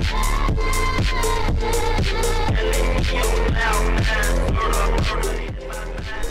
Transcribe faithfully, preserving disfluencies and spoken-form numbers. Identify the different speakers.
Speaker 1: And leave me on loud, man. Sort of,